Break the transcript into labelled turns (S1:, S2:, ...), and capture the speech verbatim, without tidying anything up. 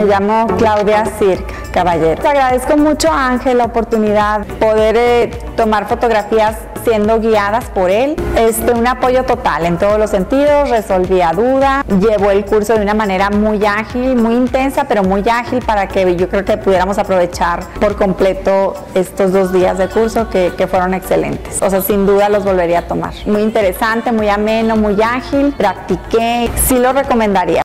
S1: Me llamo Claudia Circa Caballero. Te agradezco mucho a Ángel la oportunidad de poder eh, tomar fotografías siendo guiadas por él. Este, un apoyo total en todos los sentidos, resolvía dudas, llevó el curso de una manera muy ágil, muy intensa, pero muy ágil para que yo creo que pudiéramos aprovechar por completo estos dos días de curso que, que fueron excelentes. O sea, sin duda los volvería a tomar. Muy interesante, muy ameno, muy ágil, practiqué, sí lo recomendaría.